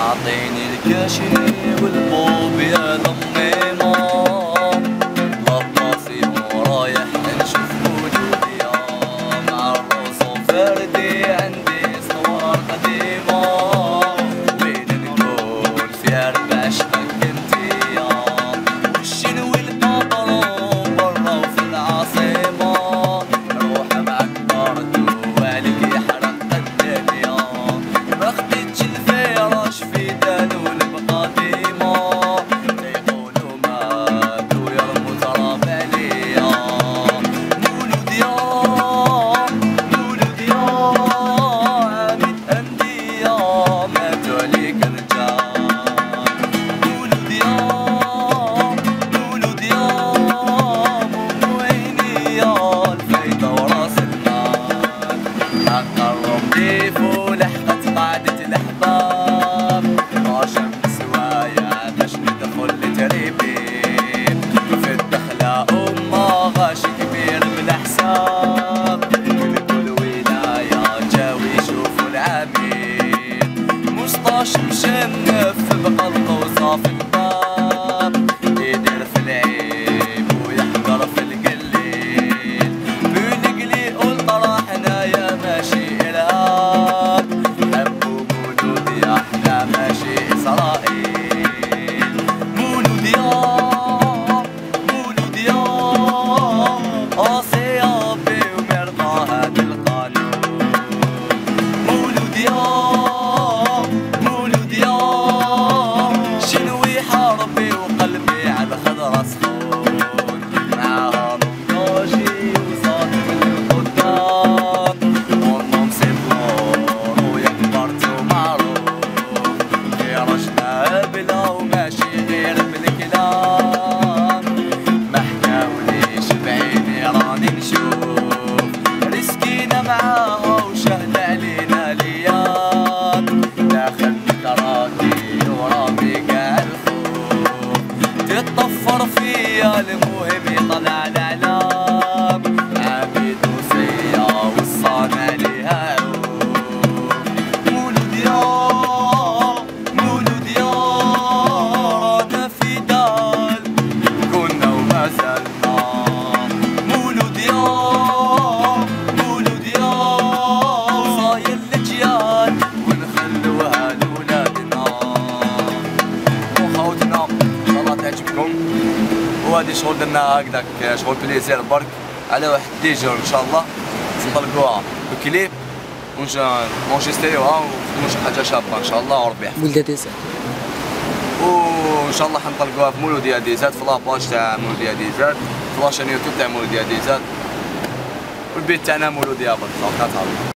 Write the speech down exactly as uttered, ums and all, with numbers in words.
اعطيني الكاشي والبوب يا ضميمة لطافي ورايح نشوف وجودي مع الرصو فردي عندي صور قديمة وين نكون في أربع شهك انتي والشنو والبابرو برا وفي العاصمة روح معك برضو وعليك يحرق الدنيا ما خديتش الفراش في دانو القديمة يقولوا ماتو يرموا تراب عليا مولود يا مولود يا عامد أندية ماتوا عليك رجال مولود يا مولود يا مو عيني يا الفايدة وراس المال حق الرمديف ولحقت قعدة الأحباب ما شمس وايا باش ندخل لتريبيب في الدخلة أمه غاشي كبير بالحساب من كل ولاية جاو يشوفوا العميد مشطاش مشنف بقلبه وصافي الباب يدير في العيب ويحضر في القليل بالقلي قلت راحنا يا ماشي إرهاب حبوا مولود يا احنا ماشي إسرائيل مولود يا مولود يا قاسي ربي ومرضى هذا القانون مولود يا مولود يا شنو يحاربي وقلبي على خضرة سخون معاها رمضاشي وصادم القدام والنوم سيبلور ويكبرتو معروف غير رجنا بلا وماشي غير بالكلام ما حكاوليش بعيني راني نشوف مسكينة معاها وشهد علينا ليام داخل تراكي ورامي قاع الخوف تتطفر فيا المهم يطلع الاعلام عبيد وصية والصانع ليها عوف مولود يا مولود يا رانا في دال كنا وما زلنا مولود يا مولود يا وصايل الجيال ونخلوها لولادنا وخوتنا ان شاء الله تعجبكم وهادي شغل درنا هكذاك شغل بليزير برك على واحد ديجور ان شاء الله نطلقوها بكليب ونجستريوها ونخدمو شي حاجه شابه ان شاء الله وربي يحفظ ولدة ديزات وان شاء الله حنطلقوها في مولودية ديزات في لاباج تاع مولودية ديزات في لاشين يوتيوب تاع مولودية ديزات والبيت تاعنا مولودية برك.